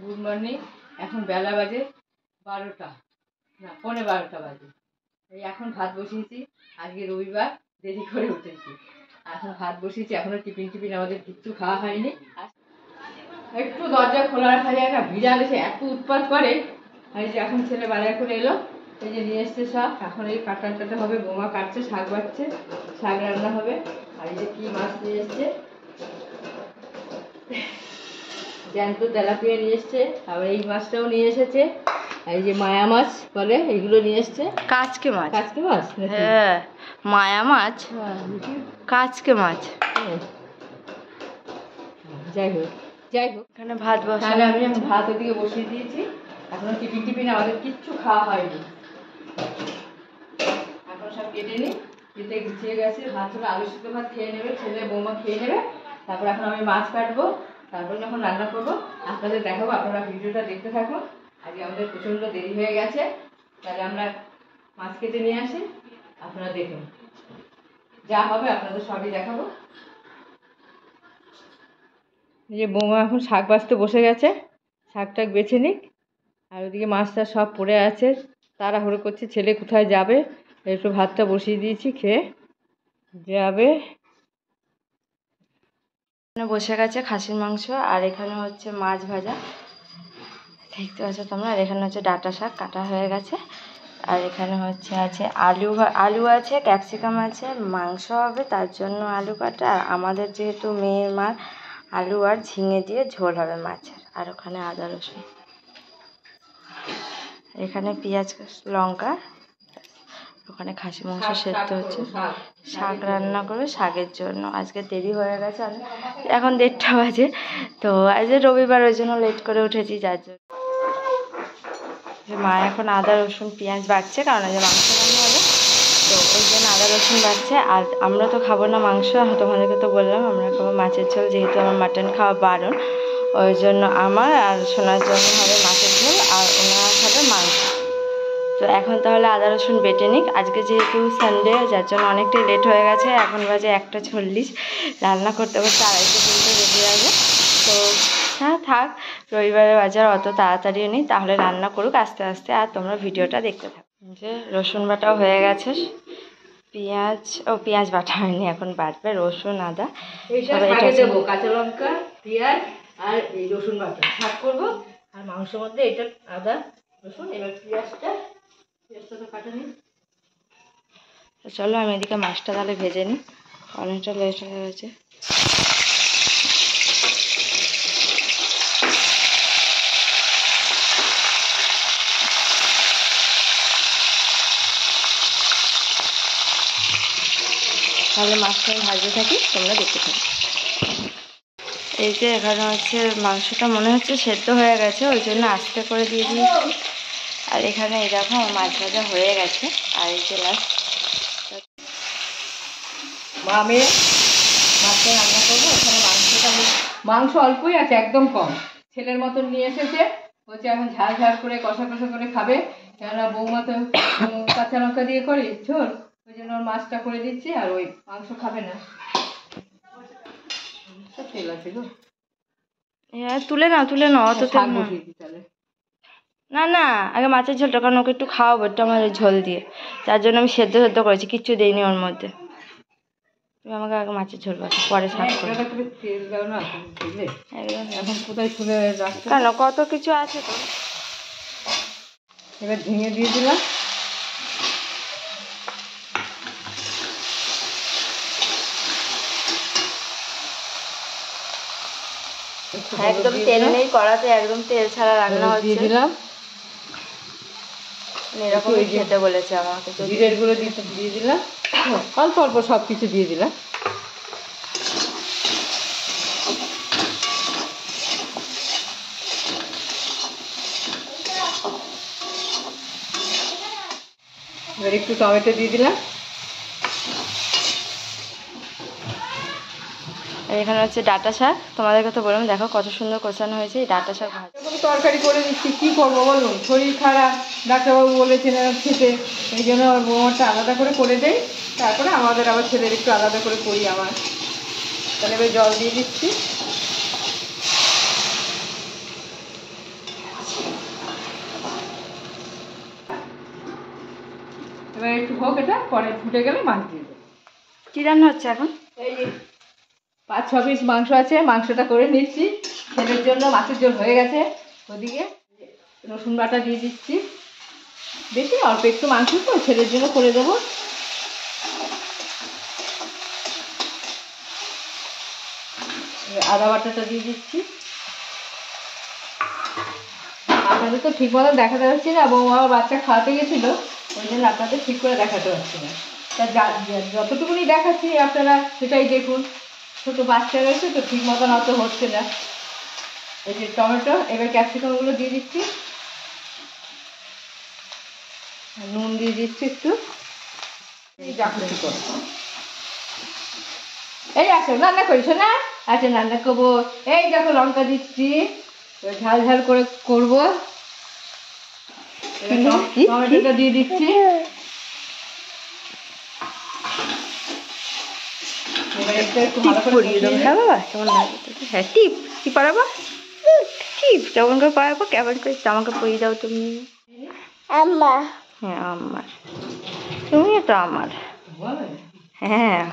Good morning. এখন বেলা বাজে 12টা, না 12:15 বাজে। এই এখন ভাত বসিয়েছি, আজকে রবিবার, দেরি করে উঠেছি। এখন ভাত বসিয়েছি, এখনো টিফিন আমাদের কিচ্ছু খাওয়া হয়নি। একটু দরজা খোলা রাখা যায় না, বিড়াল এসে এত উৎপাত করে। আর এই যে এখন ছেলে বাজার করে এলো, এই যে নিয়ে এসছে শাক, এখন এই কাটাতে হবে। বোমা কাটছে, শাক বাড়ছে, শাক রান্না হবে। আর এই যে কি মাছ নিয়ে এসছে, জ্যান্ত তেলাপিয়া নিয়ে এসছে। আবার এই মাছটাও নিয়ে এসেছে, এই যে মায়া মাছ বলে, এইগুলো নিয়ে এসছে। কাচকে মাছ, কাচকে মাছ, হ্যাঁ মায়া মাছ, কাচকে মাছ। যাই হোক এখানে ভাত তাহলে আমি ভাত ওদিকে বসিয়ে দিয়েছি। এখনো টিফিন আমাদের কিচ্ছু খাওয়া হয়নি। এখন সব কেটে নিই, কেটে গুছিয়ে গেছে। ভাত হলে আলু সিদ্ধ ভাত খেয়ে নেবে, ছেলে বৌমা খেয়ে নেবে। তারপর এখন আমি মাছ কাটবো, তারপর যখন রান্না করবো আপনাদের দেখাবো। আপনারা ভিডিওটা দেখতে থাকুন। আজকে আমাদের প্রচণ্ড দেরি হয়ে গেছে, তাহলে আমরা মাছ কেটে নিয়ে আসি, আপনারা দেখুন। যা হবে আপনাদের সবই দেখাবো। এই যে বৌমা এখন শাক বাছতে বসে গেছে, শাকটাক বেছে নিক। আর ওদিকে মাছটা সব পড়ে আছে, তাড়াহুড়ো করছে। ছেলে কোথায় যাবে, একটু ভাতটা বসিয়ে দিয়েছি, খেয়ে যাবে। বসে গেছে খাসির মাংস, আর এখানে হচ্ছে মাছ ভাজা, দেখতে পাচ্ছ তোমরা। আর এখানে হচ্ছে ডাঁটা শাক কাটা হয়ে গেছে। আর এখানে হচ্ছে আছে আলু আছে, ক্যাপসিকাম আছে, মাংস হবে তার জন্য আলু কাটা। আর আমাদের যেহেতু মেয়ের মার আলু আর ঝিঙে দিয়ে ঝোল হবে মাছের। আর ওখানে আদা রসুন, এখানে পেঁয়াজ লঙ্কা, ওখানে খাসি মাংস সেদ্ধ হচ্ছে, শাক রান্না করবে শাকের জন্য। আজকে দেরি হয়ে গেছে, এখন 1:30 বাজে। তো আজ রবিবার, ওই জন্য লেট করে উঠেছি, যার জন্য। মা এখন আদা রসুন পেঁয়াজ বাটছে, কারণ যে মাংস রান্না হবে, তো ওই জন্য আদা রসুন বাটছে। আর আমরা তো খাবো না মাংস, তোমাদেরকে তো বললাম আমরা খাবো মাছের ঝোল, যেহেতু আমার মাটন খাওয়া বারণ। ওই জন্য আমার আর সোনার জন্য হবে মাছের ঝোল, আর ওনারা খাবে মাংস। তো এখন তাহলে আদা রসুন বেটে নিক। আজকে যেহেতু সানডে, যার জন্য অনেকটাই লেট হয়ে গেছে। এখন বাজে 1:40, রান্না করতে করতে 2:30-3 বেজে যাবে। তো হ্যাঁ থাক, রবিবারের বাজার অত তাড়াতাড়িও নেই, তাহলে রান্না করুক আস্তে আস্তে, আর তোমরা ভিডিওটা দেখতে থাকো। যে রসুন বাটাও হয়ে গেছে, পেঁয়াজ বাটা হয়নি, এখন বাটবে রসুন আদা। দেবো কাঁচা লঙ্কা, পেঁয়াজ আর এই রসুন বাটা শাক করবো। আর মাংসের মধ্যে এটা আদা রসুন, এবার পেঁয়াজটা তো কাটা নিই। চলো আমি এদিকে মাছটা তাহলে ভেজে নিই, অনেকটা লেট হয়ে গেছে। তাহলে মাছটা আমি ভাজতে থাকি, তোমরা দেখতে থাকো। এই যে এখানে হচ্ছে মাংসটা মনে হচ্ছে সেদ্ধ হয়ে গেছে, ওই জন্য আস্তে করে দিয়ে দিয়েছি। আর এখানে এই দেখো মাছ ভাজা হয়ে গেছে। আর এই যে লাস্ট আমি মাছটা রান্না করবো। ওখানে মাংস অল্পই আছে, একদম কম। ছেলের মতন নিয়ে এসেছে, হচ্ছে এখন ঝাল করে কষা করে খাবে। কেননা বৌমা তো কাঁচা লঙ্কা দিয়ে করি ঝোল, ওই জন্য ওর মাছটা করে দিচ্ছি, আর ওই মাংস খাবে না। তেল আছে গো, তুলে নাও অত তেল না। তাহলে না আগে মাছের ঝোলটা, কারণ ওকে একটু খাওয়াবো একটু আমার ঝোল দিয়ে, যার জন্য আমি সেদ্ধ করেছি, কিচ্ছু দিইনি ওর মধ্যে। তুমি আমাকে আগে মাছের ঝোল বাছো, পরে শাক করো। তেল দাও না, এখন কোথায় ছুলে রাখতে, কেন কত কিছু আছে তো। এবার ঝিঙে দিয়ে দিলাম। একদম তেল নেই কড়াতে, একদম তেল ছাড়া রান্না হচ্ছে। দিয়ে দিলাম, এরকমই খেতে বলেছে আমাকে। জিরের গুঁড়ো দিয়ে দিলাম, অল্প অল্প সব কিছু দিয়ে দিলাম। এবার একটু টমেটো দিয়ে দিলাম। এখানে হচ্ছে ডাঁটা শাক, তোমাদেরকে তো বললাম দেখো কত সুন্দর কষানো হয়েছে। এই ডাঁটা শাক ভাজা তরকারি করে দিচ্ছি, কী করবো বলুন, শরীর খারাপ, ডাক্তারবাবু বলেছেন খেতে, এই জন্য বৌমাটা আলাদা করে দেয়। তারপরে আমাদের আবার ছেলের একটু আলাদা করে করি আমার। তাহলে এবার জল দিয়ে দিচ্ছি। এবার একটু হোক, এটা পরে ফুটে গেলে মাছ দিয়ে দেবো। কি রান্না হচ্ছে এখন? এই যে 5-6 পিস মাংস আছে, মাংসটা করে নিচ্ছি ছেলের জন্য। মাছের ঝোল হয়ে গেছে। ওদিকে রসুন বাটা দিয়ে দিচ্ছি, বেশি অল্প একটু মাংস তো ছেলের জন্য করে দেবো। আদা বাটাটা দিয়ে দিচ্ছি। আপনাদের তো ঠিক মতো দেখাতে পারছি না, বৌমা বাচ্চা খাওয়াতে গেছিলো, ওই জন্য আপনাদের ঠিক করে দেখাতে পারছি না। তা যতটুকুনি দেখাচ্ছি আপনারা সেটাই দেখুন। ছোটো বাচ্চা রয়েছে তো ঠিক মতন অত হচ্ছে না। এই যে টমেটো, এবার ক্যাপসিকামগুলো দিয়ে দিচ্ছি, নুন দিয়ে দিচ্ছি একটু, এই জাকুটি করে। এই আসো রান্না করিস না? আচ্ছা রান্না করবো। এই দেখো লঙ্কা দিচ্ছি, ঝাল ঝাল করে করবো। টমেটোটা দিয়ে দিচ্ছি। হ্যাঁ বাবা, কেমন লাগবে? হ্যাঁ টিপ কি পরাবো? টিপ কেমন করে পরাবো? কেমন করে জামাকে পরিয়ে দাও তুমি? আম্মা। হ্যাঁ আমার, তুমি তো আমার। হ্যাঁ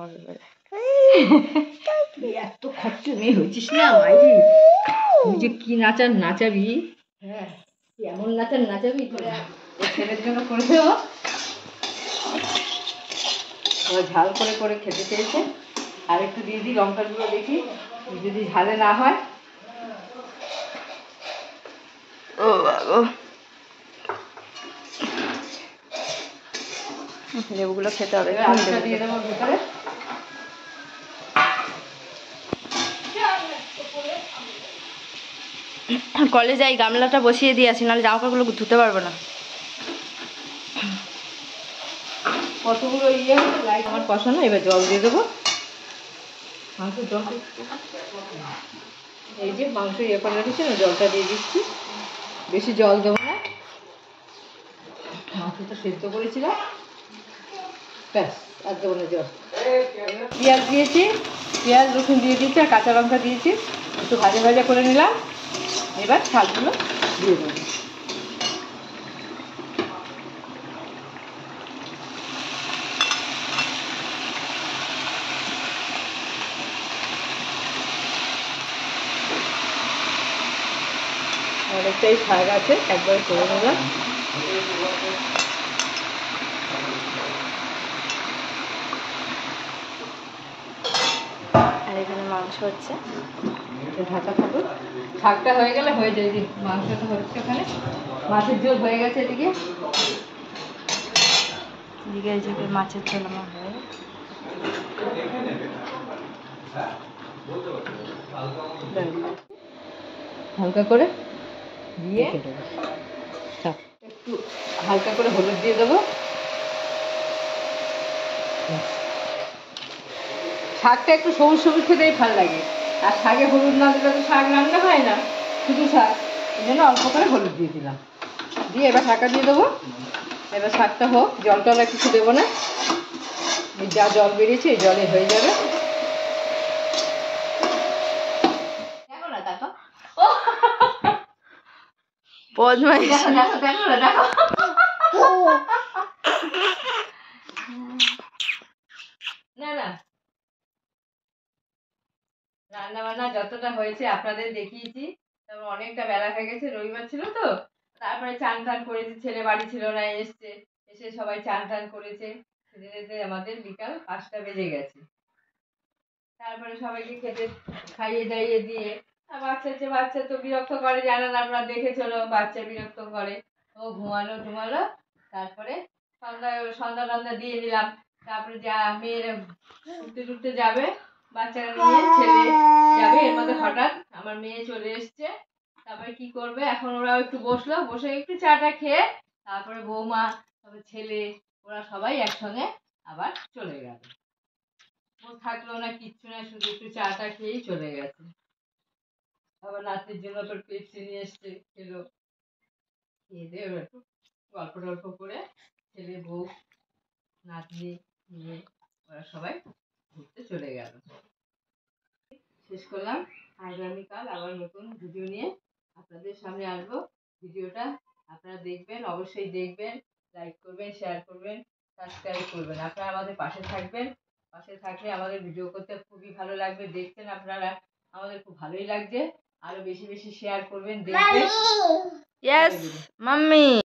এত খরচা মেয়ে হয়েছিস না মাইরি, তুই যে কি নাচার নাচাবি। হ্যাঁ এমন নাচার নাচাবি তোরা। ছেলের জন্য করে দেবো, ঝাল করে করে খেতে চেয়েছে। আর একটু দিয়ে দিই লঙ্কার গুঁড়ো, দেখি যদি ঝালে না হয়। ও বাবা, লেবুগুলো খেতে হবে। আলুটা দিয়ে দেবো ভিতরে। কলে যাই, গামলাটা বসিয়ে দিয়ে আসি, নাহলে জামা কাপড়গুলো ধুতে পারবো না। কতগুলো ইয়ে লাইট আমার কষানো, এবার জল দিয়ে দেবো। মাংসের জল, এই যে মাংস ইয়ে করে রেখেছি না, জলটা দিয়ে দিচ্ছি। বেশি জল দেবো না, মাংসটা সেদ্ধ করেছিলাম, ব্যাস আর দেবো না জল। পেঁয়াজ দিয়েছি, পেঁয়াজ রসুন দিয়ে দিয়েছি, আর কাঁচা লঙ্কা দিয়েছি, একটু ভাজা ভাজা করে নিলাম। এবার শাকগুলো দিয়ে দেবো। অনেকটাই শাক আছে, একবারে করে নিলাম। আর এখানে মাংস হচ্ছে, ঢাকা থাকুক। শাকটা হয়ে গেলে হয়ে যায়, যে মাংসটা হচ্ছে ওখানে, মাছের ঝোল হয়ে গেছে এদিকে। এদিকে এই যে মাছের ঝোল আমার হয়ে হালকা করে দিয়ে একটু হালকা করে হলুদ দিয়ে দেবো। শাকটা একটু সবুজ সবুজ খেতেই ভালো লাগে, আর শাকে হলুদ না দিলে তো শাক রান্না হয় না, শুধু শাক। এই জন্য অল্প করে হলুদ দিয়ে দিলাম, দিয়ে এবার ঢাকা দিয়ে দেবো। এবার শাকটা হোক, জল টল কিছু দেবো না, যা জল বেরিয়েছে এই জলে হয়ে যাবে। দেখো না, দেখো বদমাইশ। দেখো দেখো দেখো না, দেখো না না, রান্না বান্না যতটা হয়েছে আপনাদের দেখিয়েছি। তারপর অনেকটা বেলা হয়ে গেছে, রবিবার ছিল তো। তারপরে চান টান করেছে, ছেলে বাড়ি ছিল না, এসছে, এসে সবাই চান টান করেছে, খেতে খেতে আমাদের বিকাল 5টা বেজে গেছে। তারপরে সবাইকে খেতে খাইয়ে দাইয়ে দিয়ে, আর বাচ্চা তো বিরক্ত করে, জানেন আপনারা, দেখেছিল বাচ্চা বিরক্ত করে। ও ঘুমালো টুমালো, তারপরে সন্ধ্যা টন্ধা দিয়ে দিলাম। তারপরে যা মেয়েরা উঠতে টুটতে যাবে, বাচ্চারা নিয়ে ছেলে যাবে, এর মধ্যে হঠাৎ আমার মেয়ে চলে এসছে। তারপরে কি করবে, এখন ওরাও একটু বসলো, বসে একটু চাটা খেয়ে তারপরে বৌমা, তারপরে ছেলে, ওরা সবাই একসঙ্গে আবার চলে গেল। ও থাকলো না, কিচ্ছু না, শুধু একটু চাটা খেয়েই চলে গেছে। আবার নাতির জন্য তোর পেপসি নিয়ে এসছে, খেলো। খেয়ে দিয়ে একটু গল্প টল্প করে ছেলে, বউ, নাতনি নিয়ে ওরা সবাই ঘুরতে চলে গেল। শেষ করলাম। আগামীকাল আবার নতুন ভিডিও নিয়ে আপনাদের সামনে আসবো। ভিডিওটা আপনারা দেখবেন, অবশ্যই দেখবেন। লাইক করবেন, শেয়ার করবেন, সাবস্ক্রাইব করবেন। আপনারা আমাদের পাশে থাকবেন। পাশে থাকলে আমাদের ভিডিও করতে খুবই ভালো লাগবে। দেখছেন আপনারা, আমাদের খুব ভালোই লাগছে। আরো বেশি বেশি শেয়ার করবেন, দেখবেন। Yes mummy.